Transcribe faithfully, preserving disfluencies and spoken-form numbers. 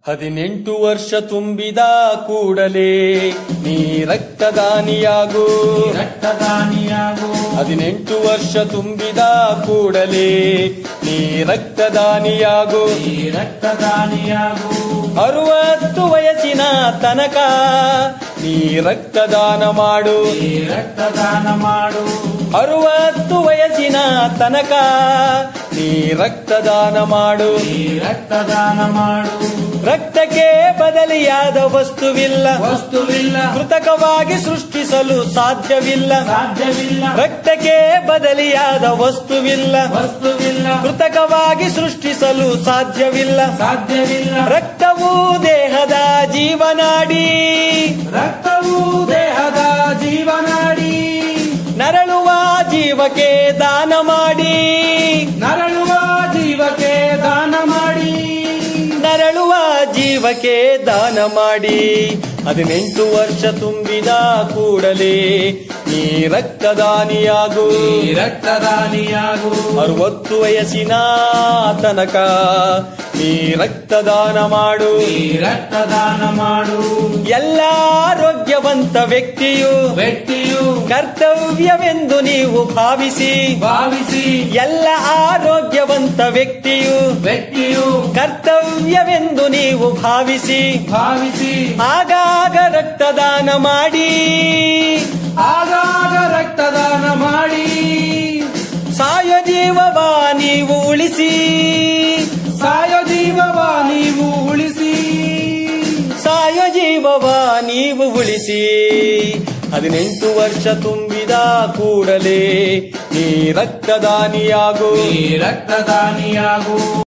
ಹದಿನೆಂಟು ವರ್ಷ ತುಂಬಿದ ಕೂಡಲೇ ನೀ ರಕ್ತದಾನಿಯಾಗು ರಕ್ತದಾನಿಯಾಗು ಹದಿನೆಂಟು ವರ್ಷ ತುಂಬಿದ ಕೂಡಲೇ ನೀ ರಕ್ತದಾನಿಯಾಗು ನೀ ರಕ್ತದಾನಿಯಾಗು ಅರವತ್ತು ವಯಸ್ಸಿನ ತನಕ ನೀ ರಕ್ತದಾನ ಮಾಡು ನೀ ರಕ್ತದಾನ ಮಾಡು ಅರವತ್ತು ವಯಸ್ಸಿನ ತನಕ ನೀ ರಕ್ತದಾನ ಮಾಡು ನೀ ರಕ್ತದಾನ ಮಾಡು ರಕ್ತಕ್ಕೆ ಬದಲಿಯಾದ ವಸ್ತುವಿಲ್ಲ ವಸ್ತುವಿಲ್ಲ ಕೃತಕವಾಗಿ ಸೃಷ್ಟಿಸಲು ಸಾಧ್ಯವಿಲ್ಲ ಸಾಧ್ಯವಿಲ್ಲ ರಕ್ತಕ್ಕೆ ಬದಲಿಯಾದ ವಸ್ತುವಿಲ್ಲ ವಸ್ತುವಿಲ್ಲ ಕೃತಕವಾಗಿ ಸೃಷ್ಟಿಸಲು ಸಾಧ್ಯವಿಲ್ಲ ಸಾಧ್ಯವಿಲ್ಲ ರಕ್ತವು ದೇಹದ ಜೀವನಾಡಿ ರಕ್ತವು ದೇಹದ ಜೀವನಾಡಿ ನರಳುವ ಜೀವಕ್ಕೆ ದಾನ ಮಾಡಿ ನರಳುವ ಜೀವಕ್ಕೆ ದಾನ ಮಾಡಿ ನರಳುವ ಜೀವಕ್ಕೆ ದಾನ ಮಾಡಿ ಹದಿನೆಂಟು ವರ್ಷ ತುಂಬಿದ ಕೂಡಲೇ ನೀ ರಕ್ತದಾನಿಯಾಗು ನೀ ರಕ್ತದಾನಿಯಾಗು ಅರವತ್ತು ವಯಸ್ಸಿನ ತನಕ ನೀ ರಕ್ತದಾನ ಮಾಡು ನೀ ರಕ್ತದಾನ ಮಾಡು ಎಲ್ಲ ಆರೋಗ್ಯವಂತ ವ್ಯಕ್ತಿಯು ವ್ಯಕ್ತಿಯು ಕರ್ತವ್ಯವೆಂದು ನೀವು ಭಾವಿಸಿ ಭಾವಿಸಿ ಎಲ್ಲ ಆರೋಗ್ಯವಂತ ವ್ಯಕ್ತಿಯು ವ್ಯಕ್ತಿಯು ಕರ್ತವ್ಯವೆಂದು ನೀವು ಭಾವಿಸಿ ಭಾವಿಸಿ ಆಗಾಗ ರಕ್ತದಾನ ಮಾಡಿ ಆಗಾಗ ರಕ್ತದಾನ ಮಾಡಿ ಸಾಯೋ ಜೀವವ ನೀವು ಉಳಿಸಿ ಸಾಯೋ ಜೀವವ ನೀವು ಉಳಿಸಿ ಸಾಯೋ ಜೀವವ ನೀವು ಉಳಿಸಿ ಹದಿನೆಂಟು ವರ್ಷ ತುಂಬಿದ ಕೂಡಲೇ ನೀ ರಕ್ತದಾನಿಯಾಗು ನೀ ರಕ್ತದಾನಿಯಾಗು